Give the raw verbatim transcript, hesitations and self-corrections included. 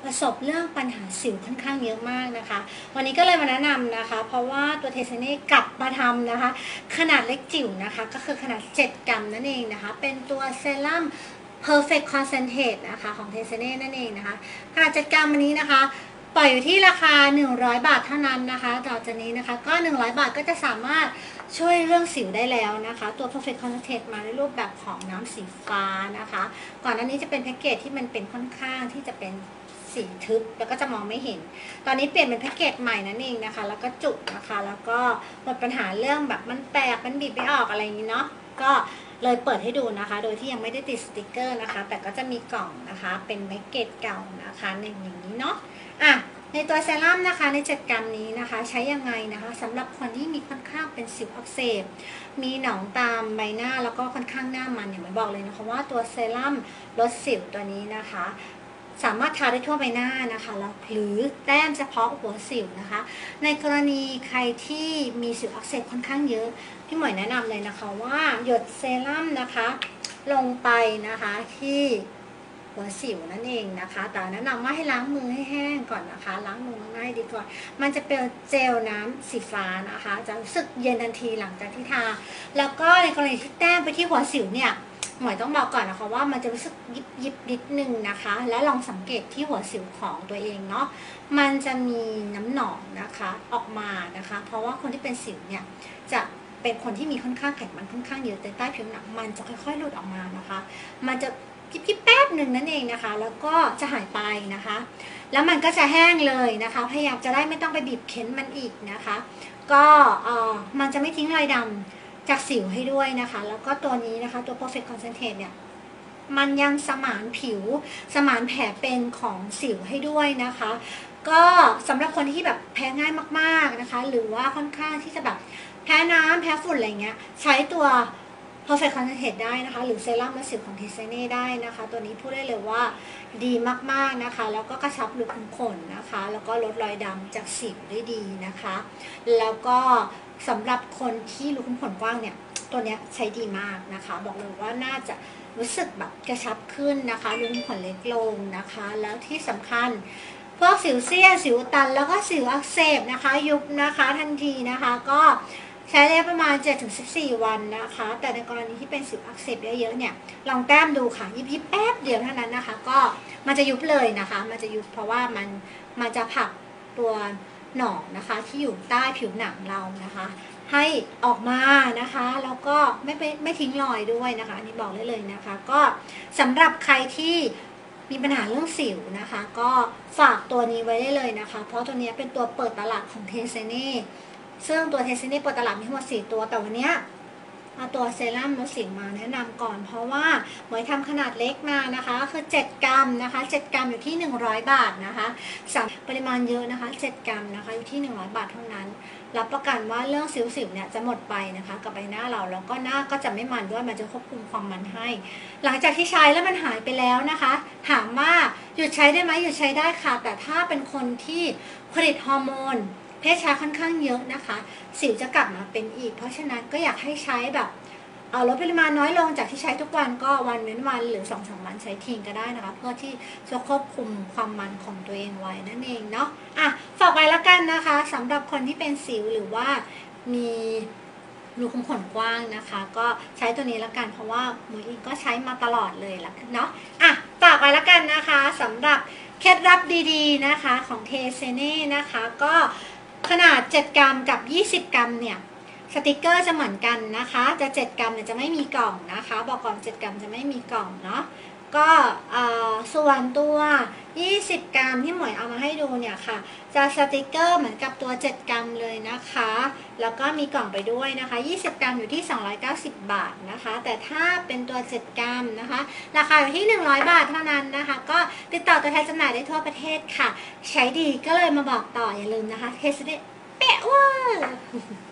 ประสบเรื่องปัญหาสิวค่อนข้างเยอะมากนะคะวันนี้ก็เลยมาแนะนำนะคะเพราะว่าตัวเทสเน่กลับมาทำนะคะขนาดเล็กจิ๋วนะคะก็คือขนาดเจ็ดกรัมนั่นเองนะคะเป็นตัวเซรั่ม Perfect Concentrate นะคะของเทสเน่นั่นเองนะคะขนาดเจ็ดกรัมวันนี้นะคะปล่อยอยู่ที่ราคาหนึ่งร้อยบาทเท่านั้นนะคะต่อจากนี้นะคะก็หนึ่งร้อยบาทก็จะสามารถช่วยเรื่องสิวได้แล้วนะคะตัว Perfect Concentrate มาในรูปแบบของน้ำสีฟ้านะคะก่อนหน้านี้จะเป็นแพ็กเกจที่มันเป็นค่อนข้างที่จะเป็นสีทึบแล้วก็จะมองไม่เห็นตอนนี้เปลี่ยนเป็นแพ็กเกจใหม่นั่นเองนะคะแล้วก็จุกนะคะแล้วก็หมดปัญหาเรื่องแบบมันแตกมันบีบไม่ออกอะไรอย่างนี้เนาะก็เลยเปิดให้ดูนะคะโดยที่ยังไม่ได้ติดสติกเกอร์นะคะแต่ก็จะมีกล่องนะคะเป็นแพ็กเกจเก่านะคะหนึ่งอย่างนี้เนาะอ่ะในตัวเซรั่มนะคะในเจ็ดกรัมนี้นะคะใช้ยังไงนะคะสำหรับคนที่มีค่อนข้างเป็นสิวอักเสบมีหนองตามใบหน้าแล้วก็ค่อนข้างหน้ามันอย่างไม่บอกเลยนะคะว่าตัวเซรั่มลดสิวตัวนี้นะคะสามารถทาได้ทั่วใบหน้านะคะแล้วหรือแต้มเฉพาะหัวสิวนะคะในกรณีใครที่มีสิวอักเสบค่อนข้างเยอะพี่หมวยแนะนำเลยนะคะว่าหยดเซรั่มนะคะลงไปนะคะที่หัวสิวนั่นเองนะคะแต่แนะนำว่าให้ล้างมือให้แห้งก่อนนะคะล้างมือง่ายดีกว่ามันจะเป็นเจลน้ำสีฟ้านะคะจะรู้สึกเย็นทันทีหลังจากที่ทาแล้วก็ในกรณีที่แต้มไปที่หัวสิวเนี่ยหมวยต้องบอกก่อนนะคะว่ามันจะรู้สึกยิบยิบนิดนึงนะคะและลองสังเกตที่หัวสิวของตัวเองเนาะมันจะมีน้ำหนองนะคะออกมานะคะเพราะว่าคนที่เป็นสิวเนี่ยจะเป็นคนที่มีค่อนข้างไขมันค่อนข้างเยอะแต่ใต้ผิวหนังมันจะค่อยๆหลุดออกมานะคะมันจะยิบๆแป๊บหนึ่งนั่นเองนะคะแล้วก็จะหายไปนะคะแล้วมันก็จะแห้งเลยนะคะพยายามจะได้ไม่ต้องไปบีบเค้นมันอีกนะคะก็เอ่อมันจะไม่ทิ้งรอยดำจากสิวให้ด้วยนะคะแล้วก็ตัวนี้นะคะตัว Perfect Concentrate เนี่ยมันยังสมานผิวสมานแผลเป็นของสิวให้ด้วยนะคะก็สำหรับคนที่แบบแพ้ง่ายมากๆนะคะหรือว่าค่อนข้างที่จะแบบแพ้น้ำแพ้ฝุ่นอะไรเงี้ยใช้ตัว Perfect Concentrate ได้นะคะหรือเซรั่มและสิวของเทสเน่ได้นะคะตัวนี้พูดได้เลยว่าดีมากๆนะคะแล้วก็กระชับรูขุมขนนะคะแล้วก็ลดรอยดำจากสิวได้ดีนะคะแล้วก็สำหรับคนที่รูขุมขนกว้างเนี่ยตัวนี้ใช้ดีมากนะคะบอกเลยว่าน่าจะรู้สึกแบบกระชับขึ้นนะคะรูขุมขนเล็กลงนะคะแล้วที่สำคัญพวกสิวเซียนสิวตันแล้วก็สิวอักเสบนะคะยุบนะคะทันทีนะคะก็ใช้ได้ประมาณ เจ็ดถึงสิบสี่ วันนะคะแต่ในกรณีที่เป็นสิวอักเสบเยอะๆเนี่ยลองแต้มดูค่ะยิบๆแป๊บเดียวเท่านั้นนะคะก็มันจะยุบเลยนะคะมันจะยุบเพราะว่ามันมันจะผลักตัวหนองนะคะที่อยู่ใต้ผิวหนังเรานะคะให้ออกมานะคะแล้วก็ไม่ไปไม่ทิ้งรอยด้วยนะคะอันนี้บอกได้เลยนะคะก็สำหรับใครที่มีปัญหาเรื่องสิวนะคะก็ฝากตัวนี้ไว้ได้เลยนะคะเพราะตัวนี้เป็นตัวเปิดตลาดของเทสเน่ซึ่งตัวเทสเน่เปิดตลาดมีทั้งหมดสี่ตัวแต่วันนี้เอาตัวเซรั่มลดสิวมาแนะนำก่อนเพราะว่าหมวยทำขนาดเล็กมานะคะคือเจ็ดกรัมนะคะเจ็ดกรัมอยู่ที่หนึ่งร้อยบาทนะคะสั่งปริมาณเยอะนะคะเจ็ดกรัมนะคะอยู่ที่หนึ่งร้อยบาทเท่านั้นรับประกันว่าเรื่องสิวๆเนี่ยจะหมดไปนะคะกับใบหน้าเราแล้วก็หน้าก็จะไม่มันด้วยมันจะควบคุมความมันให้ หลังจากที่ใช้แล้วมันหายไปแล้วนะคะถามว่าหยุดใช้ได้ไหมหยุดใช้ได้ค่ะแต่ถ้าเป็นคนที่ผลิตฮอร์โมนเพศชายค่อนข้างเยอะนะคะสิวจะกลับมาเป็นอีกเพราะฉะนั้นก็อยากให้ใช้แบบเอาลดปริมาณน้อยลงจากที่ใช้ทุกวันก็วันเว้นวันหรือ สองถึงสาม วันใช้ทิ้งก็ได้นะคะเพื่อที่จะควบคุมความมันของตัวเองไว้นั่นเองเนาะอ่ะฝากไว้แล้วกันนะคะสำหรับคนที่เป็นสิวหรือว่ามีรูขุมขนกว้างนะคะก็ใช้ตัวนี้แล้วกันเพราะว่าหมวยเองก็ใช้มาตลอดเลยละเนาะอ่ะฝากไว้แล้วกันนะคะสำหรับเคล็ดลับดีๆนะคะของเทสเน่นะคะก็ขนาดเจ็ดกรัมกับยี่สิบกรัมเนี่ยสติกเกอร์จะเหมือนกันนะคะจะเจ็ดกรัมเนี่ยจะไม่มีกล่องนะคะบอกก่อนเจ็ดกรัมจะไม่มีกล่องเนาะก็ส่วนตัวยี่สิบกรัมที่หมวยเอามาให้ดูเนี่ยค่ะจะสติกเกอร์เหมือนกับตัวเจ็ดกรัมเลยนะคะแล้วก็มีกล่องไปด้วยนะคะยี่สิบกรัมอยู่ที่สองร้อยเก้าสิบบาทนะคะแต่ถ้าเป็นตัวเจ็ดกรัมนะคะราคาอยู่ที่หนึ่งร้อยบาทเท่านั้นนะคะก็ติดต่อตัวแทนจำหน่ายได้ทั่วประเทศค่ะใช้ดีก็เลยมาบอกต่ออย่าลืมนะคะเทสเดเป๊ะว่า